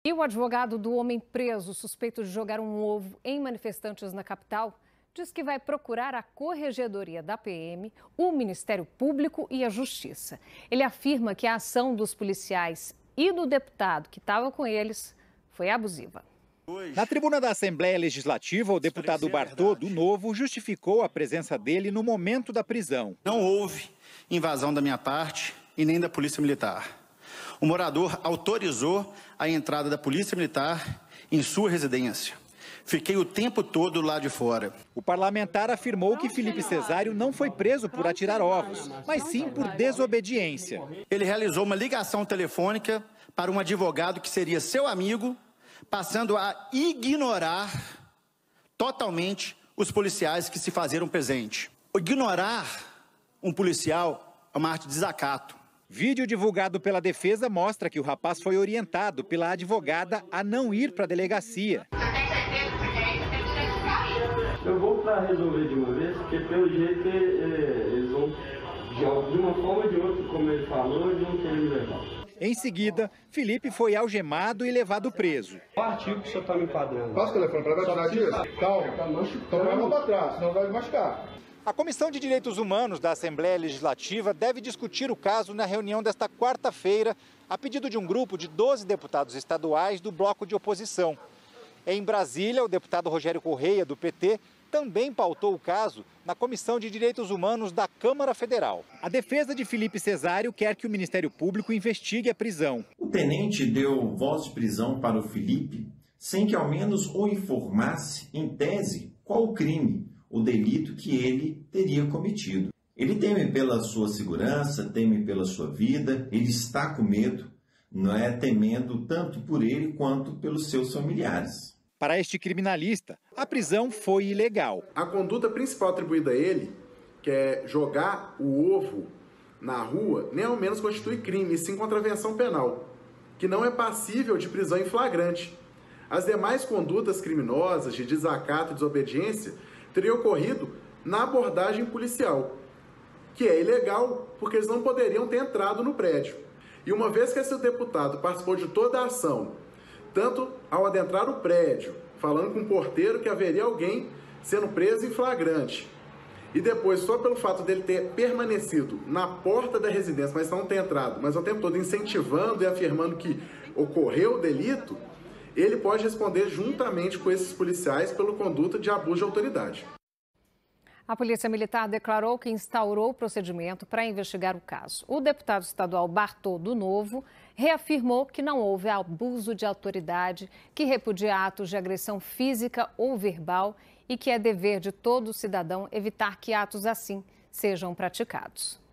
E o advogado do homem preso, suspeito de jogar um ovo em manifestantes na capital, diz que vai procurar a Corregedoria da PM, o Ministério Público e a Justiça. Ele afirma que a ação dos policiais e do deputado que estava com eles foi abusiva. Na tribuna da Assembleia Legislativa, o deputado Bartô, do Novo, justificou a presença dele no momento da prisão. Não houve invasão da minha parte e nem da Polícia Militar. O morador autorizou a entrada da Polícia Militar em sua residência. Fiquei o tempo todo lá de fora. O parlamentar afirmou que Felipe Cesário não foi preso por atirar ovos, mas sim por desobediência. Ele realizou uma ligação telefônica para um advogado que seria seu amigo, passando a ignorar totalmente os policiais que se faziam presente. Ignorar um policial é uma arte de desacato. Vídeo divulgado pela defesa mostra que o rapaz foi orientado pela advogada a não ir para a delegacia. Eu vou para resolver de uma vez, porque pelo jeito eles vão, de uma forma ou de outra, como ele falou, eles vão querer me levar. Em seguida, Felipe foi algemado e levado preso. O artigo que o senhor está me enquadrando. Passa o telefone para vai tirar disso? Calma, tá machucando. Toma a mão para trás, senão vai machucar. A Comissão de Direitos Humanos da Assembleia Legislativa deve discutir o caso na reunião desta quarta-feira, a pedido de um grupo de 12 deputados estaduais do bloco de oposição. Em Brasília, o deputado Rogério Correia, do PT, também pautou o caso na Comissão de Direitos Humanos da Câmara Federal. A defesa de Felipe Cesário quer que o Ministério Público investigue a prisão. O tenente deu voz de prisão para o Felipe sem que ao menos o informasse, em tese, qual o crime, o delito que ele teria cometido. Ele teme pela sua segurança, teme pela sua vida, ele está com medo, não é, temendo tanto por ele quanto pelos seus familiares. Para este criminalista, a prisão foi ilegal. A conduta principal atribuída a ele, que é jogar o ovo na rua, nem ao menos constitui crime, e sim contravenção penal, que não é passível de prisão em flagrante. As demais condutas criminosas de desacato e desobediência teriam ocorrido na abordagem policial, que é ilegal porque eles não poderiam ter entrado no prédio. E uma vez que esse deputado participou de toda a ação, tanto ao adentrar o prédio, falando com o porteiro que haveria alguém sendo preso em flagrante, e depois, só pelo fato dele ter permanecido na porta da residência, mas não ter entrado, mas o tempo todo incentivando e afirmando que ocorreu o delito, ele pode responder juntamente com esses policiais pela conduta de abuso de autoridade. A Polícia Militar declarou que instaurou o procedimento para investigar o caso. O deputado estadual Bartô, do Novo, reafirmou que não houve abuso de autoridade, que repudia atos de agressão física ou verbal e que é dever de todo cidadão evitar que atos assim sejam praticados.